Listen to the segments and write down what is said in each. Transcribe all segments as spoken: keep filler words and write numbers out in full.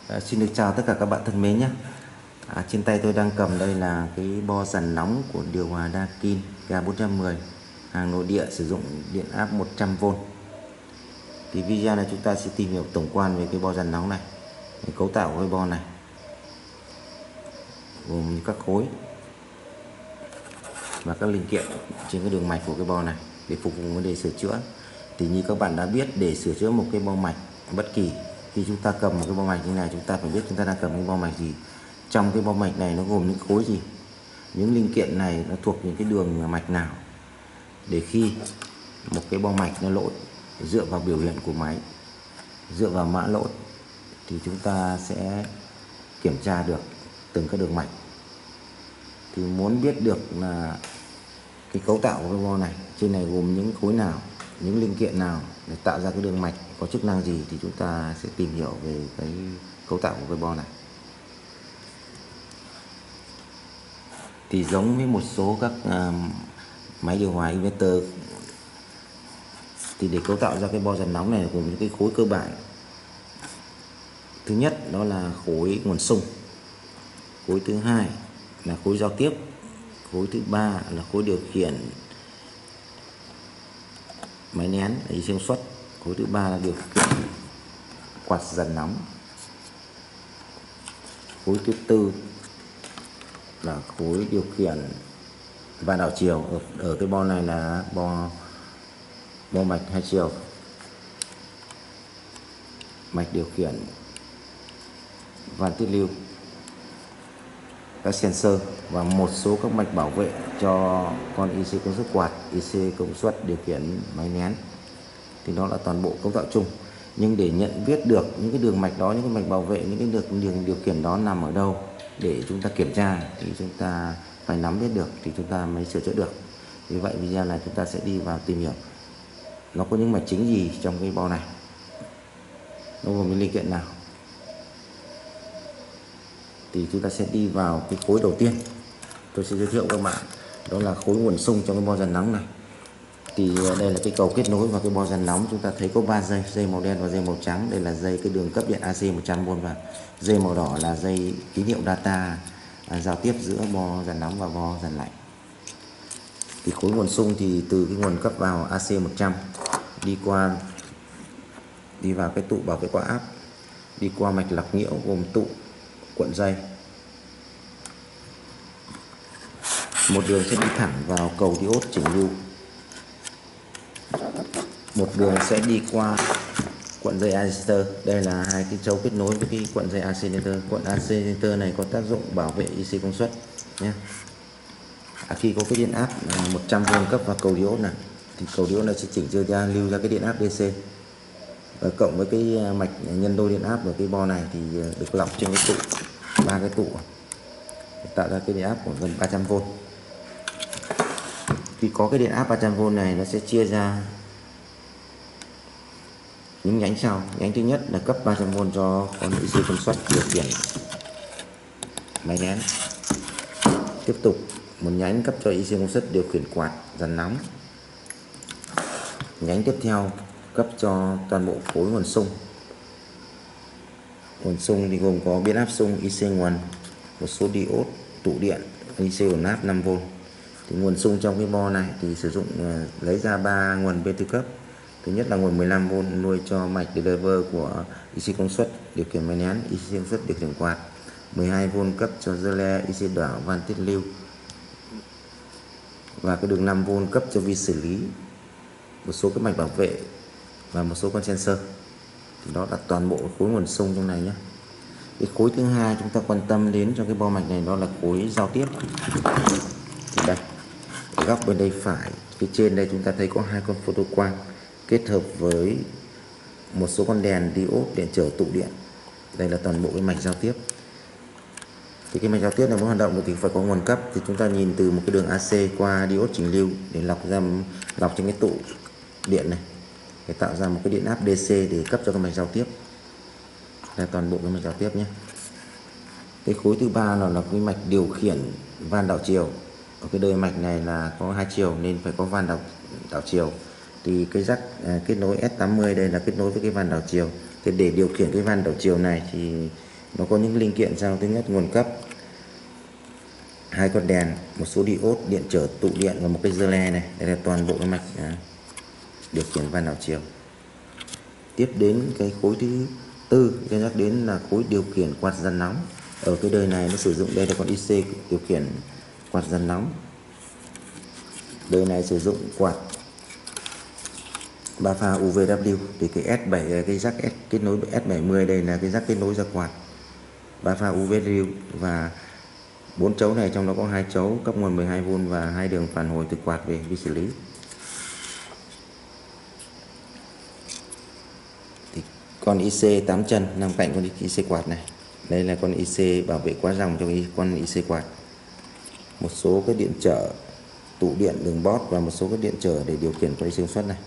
À, xin được chào tất cả các bạn thân mến nhé. À, trên tay tôi đang cầm đây là cái bo dàn nóng của điều hòa Daikin G bốn trăm mười, hàng nội địa, sử dụng điện áp một trăm vôn. Thì video này chúng ta sẽ tìm hiểu tổng quan về cái bo dàn nóng này, cái cấu tạo của cái bo này, gồm các khối và các linh kiện trên cái đường mạch của cái bo này để phục vụ vấn đề sửa chữa. Thì như các bạn đã biết, để sửa chữa một cái bo mạch bất kỳ, khi chúng ta cầm một cái bo mạch như này, chúng ta phải biết chúng ta đang cầm cái bo mạch gì, trong cái bo mạch này nó gồm những khối gì, những linh kiện này nó thuộc những cái đường mạch nào, để khi một cái bo mạch nó lỗi, dựa vào biểu hiện của máy, dựa vào mã lỗi, thì chúng ta sẽ kiểm tra được từng cái đường mạch. Thì muốn biết được là cái cấu tạo của cái bo này, trên này gồm những khối nào, những linh kiện nào để tạo ra cái đường mạch có chức năng gì, thì chúng ta sẽ tìm hiểu về cái cấu tạo của cái bo này. Thì giống với một số các uh, máy điều hòa inverter, thì để cấu tạo ra cái bo dàn nóng này gồm những cái khối cơ bản. Thứ nhất đó là khối nguồn xung, khối thứ hai là khối giao tiếp, khối thứ ba là khối điều khiển máy nén i xê công suất, khối thứ ba là điều khiển quạt dàn nóng, khối thứ tư là khối điều khiển van đảo chiều. Ở, ở cái bo này là bo bo mạch hai chiều, mạch điều khiển van tiết lưu, các sensor và một số các mạch bảo vệ cho con i xê công suất quạt, i xê công suất điều khiển máy nén. Thì đó là toàn bộ cấu tạo chung. Nhưng để nhận biết được những cái đường mạch đó, những cái mạch bảo vệ, những cái đường, đường điều khiển đó nằm ở đâu để chúng ta kiểm tra, thì chúng ta phải nắm biết được thì chúng ta mới sửa chữa được. Vì vậy video này chúng ta sẽ đi vào tìm hiểu nó có những mạch chính gì trong cái bo này, nó gồm những linh kiện nào. Thì chúng ta sẽ đi vào cái khối đầu tiên tôi sẽ giới thiệu các bạn, đó là khối nguồn xung trong cái bo dàn nóng này. Thì đây là cái cầu kết nối vào cái bo dàn nóng. Chúng ta thấy có ba dây, dây màu đen và dây màu trắng. Đây là dây cái đường cấp điện a xê một trăm vôn, và dây màu đỏ là dây tín hiệu data à, giao tiếp giữa bo dàn nóng và bo dàn lạnh. Thì khối nguồn xung thì từ cái nguồn cấp vào a xê một trăm đi qua đi vào cái tụ bảo vệ qua áp, đi qua mạch lọc nhiễu gồm tụ, cuộn dây. Một đường sẽ đi thẳng vào cầu diode chỉnh lưu, một đường sẽ đi qua cuộn dây arrestor. Đây là hai cái trâu kết nối với cái cuộn dây alternator. Cuộn alternator này có tác dụng bảo vệ i xê công suất nhé. À, khi có cái điện áp một trăm vôn cấp vào cầu diode này, thì cầu diode này sẽ chỉnh chưa ra lưu ra cái điện áp đê xê, và cộng với cái mạch nhân đôi điện áp ở cái bo này thì được lọc trên cái tụ, ba cái tụ để tạo ra cái điện áp của gần ba trăm vôn. Khi có cái điện áp ba trăm vôn này, nó sẽ chia ra những nhánh sau. Nhánh thứ nhất là cấp ba trăm vôn cho con i xê công suất điều khiển máy nén. Tiếp tục một nhánh cấp cho i xê công suất điều khiển quạt dàn nóng. Nhánh tiếp theo cấp cho toàn bộ khối nguồn xung. Nguồn xung thì gồm có biến áp xung, i xê nguồn, một số diode, tụ điện, i xê ổn áp năm vôn. Thì nguồn xung trong cái bo này thì sử dụng uh, lấy ra ba nguồn bê tê cấp. Thứ nhất là nguồn mười lăm vôn nuôi cho mạch driver của i xê công suất điều khiển máy nén, i xê công suất điều khiển quạt. mười hai vôn cấp cho relay, i xê đảo, van tiết lưu. Và cái đường năm vôn cấp cho vi xử lý, một số cái mạch bảo vệ và một số con sensor. Thì đó là toàn bộ khối nguồn xung trong này nhé. Cái khối thứ hai chúng ta quan tâm đến trong cái bo mạch này, đó là khối giao tiếp. Thì đây, ở góc bên đây phải, phía trên đây chúng ta thấy có hai con photo quang kết hợp với một số con đèn diode để chở tụ điện. Đây là toàn bộ cái mạch giao tiếp. Thì cái mạch giao tiếp này muốn hoạt động thì phải có nguồn cấp. Thì chúng ta nhìn từ một cái đường a xê qua diode chỉnh lưu để lọc ra lọc trên cái tụ điện này, để tạo ra một cái điện áp đê xê để cấp cho cái mạch giao tiếp. Đây là toàn bộ cái mạch giao tiếp nhé. Cái khối thứ ba là, là cái mạch điều khiển van đảo chiều. Ở cái đuôi mạch này là có hai chiều nên phải có van đảo, đảo chiều. Thì cái rắc à, kết nối S tám mươi đây là kết nối với cái van đảo chiều. Thì để điều khiển cái van đảo chiều này thì nó có những linh kiện sau. Thứ nhất, nguồn cấp, hai con đèn, một số diode, điện trở, tụ điện và một cái dơ le này. Đây là toàn bộ cái mạch à, điều khiển van đảo chiều. Tiếp đến cái khối thứ tư, tôi nhắc đến là khối điều khiển quạt dàn nóng. Ở cái đời này nó sử dụng, đây là con i xê điều khiển quạt dàn nóng. Đời này sử dụng quạt ba pha u vê vê. Thì cái S bảy, cái jack S kết nối với S bảy mươi, đây là cái jack kết nối ra quạt ba pha u vê vê. Và bốn chấu này trong đó có hai chấu cấp nguồn mười hai vôn và hai đường phản hồi từ quạt về vi xử lý. Thì con i xê tám chân nằm cạnh con i xê quạt này. Đây là con i xê bảo vệ quá dòng cho con i xê quạt. Một số cái điện trở, tụ điện, đường bót và một số các điện trở để điều khiển con i xê công suất này.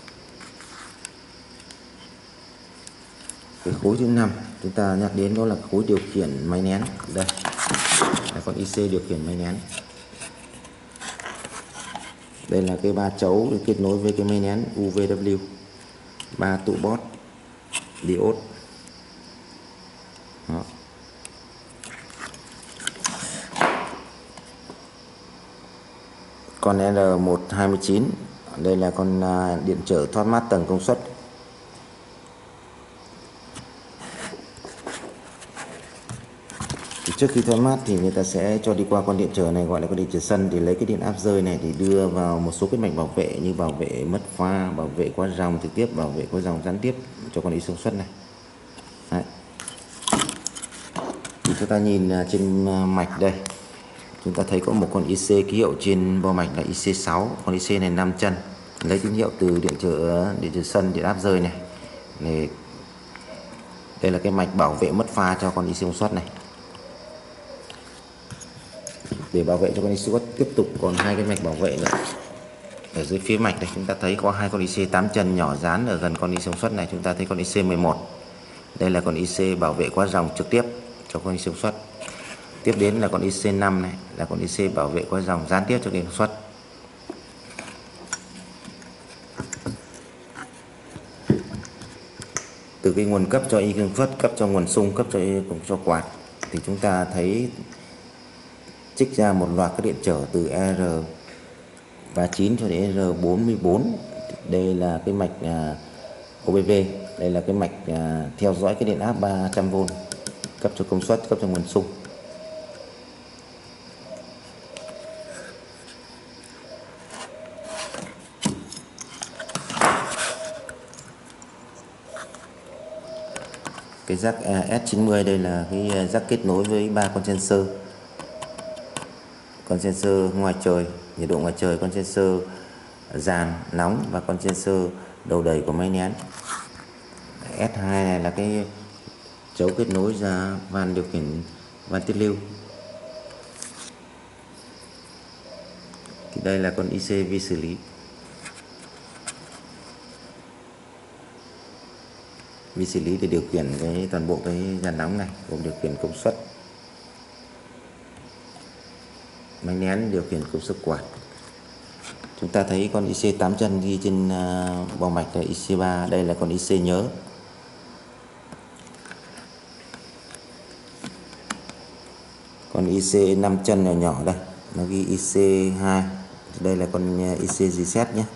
Cái khối thứ năm chúng ta nhắc đến đó là khối điều khiển máy nén. Đây là con i xê điều khiển máy nén. Đây là cái ba chấu để kết nối với cái máy nén u vê vê, ba tụ bót, diode. Đó. Con R một hai chín, đây là con điện trở thoát mát tầng công suất. Thì trước khi thoát mát thì người ta sẽ cho đi qua con điện trở này, gọi là con điện trở sân, để lấy cái điện áp rơi này để đưa vào một số cái mạch bảo vệ như bảo vệ mất pha, bảo vệ quá dòng trực tiếp, bảo vệ quá dòng gián tiếp cho con i xê công suất này. Đấy. Thì chúng ta nhìn trên mạch đây, chúng ta thấy có một con i xê ký hiệu trên bo mạch là i xê sáu. Con i xê này năm chân, lấy tín hiệu từ điện trở điện trở sân, điện áp rơi này. Này, đây là cái mạch bảo vệ mất pha cho con i xê công suất này. Để bảo vệ cho con i xê công suất tiếp tục còn hai cái mạch bảo vệ nữa. Ở dưới phía mạch này chúng ta thấy có hai con i xê tám chân nhỏ dán ở gần con i xê công suất này. Chúng ta thấy con i xê mười một. Đây là con i xê bảo vệ quá dòng trực tiếp cho con i xê công suất. Tiếp đến là con i xê năm này, là con i xê bảo vệ quá dòng gián tiếp cho cái công suất. Từ cái nguồn cấp cho i công suất, cấp cho nguồn xung, cấp cho cho quạt thì chúng ta thấy trích ra một loạt các điện trở từ R ba chín cho đến R bốn mươi bốn. Đây là cái mạch ô bê vê, đây là cái mạch theo dõi cái điện áp ba trăm vôn, cấp cho công suất, cấp cho nguồn xung. Cái jack S chín mươi đây là cái jack kết nối với ba con sensor. Con sensor ngoài trời, nhiệt độ ngoài trời, con sensor dàn nóng và con sensor đầu đẩy của máy nén. S hai này là cái chấu kết nối ra van điều khiển van tiết lưu. Thì đây là con i xê vi xử lý. Vi xử lý để điều khiển cái toàn bộ cái dàn nóng này, gồm điều khiển công suất, máy nén, điều khiển công suất quạt. Chúng ta thấy con i xê tám chân ghi trên uh, bo mạch là i xê ba. Đây là con i xê nhớ. Còn i xê năm chân nhỏ nhỏ đây, nó ghi i xê hai. Đây là con i xê reset nhé.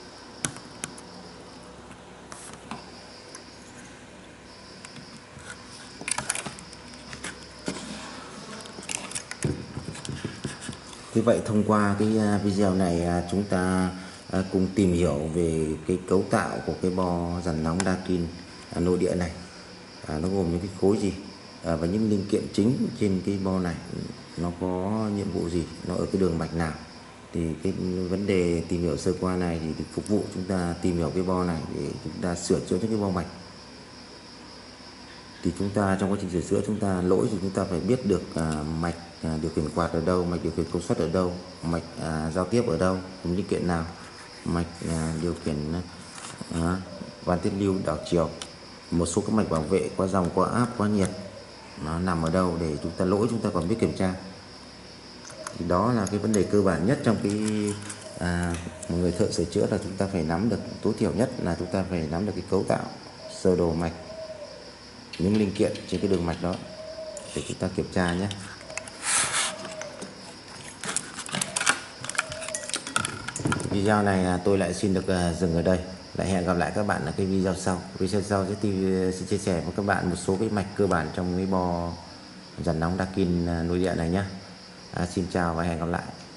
Như vậy thông qua cái video này chúng ta cùng tìm hiểu về cái cấu tạo của cái bo dàn nóng Daikin nội địa này. Nó gồm những cái khối gì và những linh kiện chính trên cái bo này nó có nhiệm vụ gì, nó ở cái đường mạch nào. Thì cái vấn đề tìm hiểu sơ qua này thì phục vụ chúng ta tìm hiểu cái bo này để chúng ta sửa chữa những cái bo mạch. Thì chúng ta trong quá trình sửa chữa chúng ta lỗi thì chúng ta phải biết được à, mạch à, điều khiển quạt ở đâu, mạch điều khiển công suất ở đâu, mạch à, giao tiếp ở đâu, cùng linh kiện nào, mạch à, điều khiển à, van tiết lưu đảo chiều, một số các mạch bảo vệ qua dòng, qua áp, qua nhiệt nó nằm ở đâu để chúng ta lỗi chúng ta còn biết kiểm tra. Thì đó là cái vấn đề cơ bản nhất trong cái à, một người thợ sửa chữa, là chúng ta phải nắm được, tối thiểu nhất là chúng ta phải nắm được cái cấu tạo sơ đồ mạch, những linh kiện trên cái đường mạch đó. để chúng ta kiểm tra nhé. Video này tôi lại xin được dừng ở đây. Lại hẹn gặp lại các bạn ở cái video sau. Video sau sẽ xin chia sẻ với các bạn một số cái mạch cơ bản trong cái bo dàn nóng Daikin nội địa này nhé. À, xin chào và hẹn gặp lại.